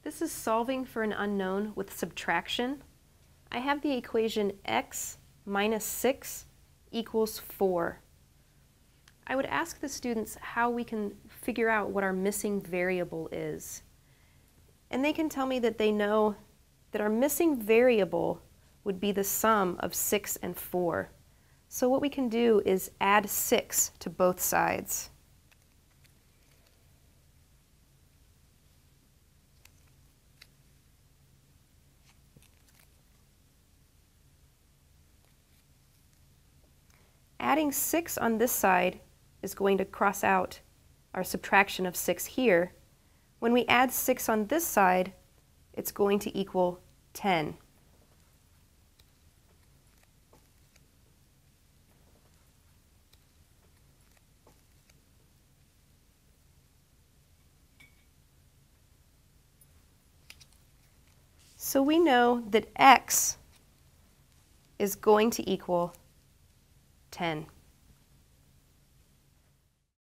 This is solving for an unknown with subtraction. I have the equation x minus 6 equals 4. I would ask the students how we can figure out what our missing variable is. And they can tell me that they know that our missing variable would be the sum of 6 and 4. So what we can do is add 6 to both sides. Adding 6 on this side is going to cross out our subtraction of 6 here. When we add 6 on this side, it's going to equal 10. So we know that x is going to equal 10.